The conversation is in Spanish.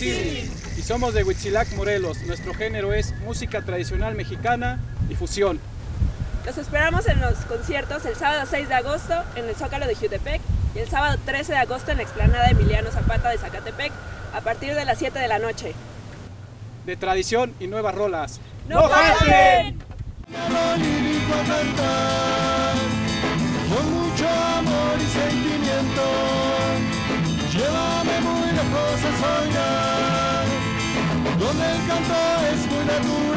Huitzili y somos de Huitzilac, Morelos. Nuestro género es música tradicional mexicana y fusión. Los esperamos en los conciertos el sábado 6 de agosto en el Zócalo de Jiutepec y el sábado 13 de agosto en la explanada Emiliano Zapata de Zacatepec a partir de las 7 de la noche. De tradición y nuevas rolas. ¡No falten! Con mucho amor y sentimiento, llévame muy lejos a soñar, donde el canto es muy natural.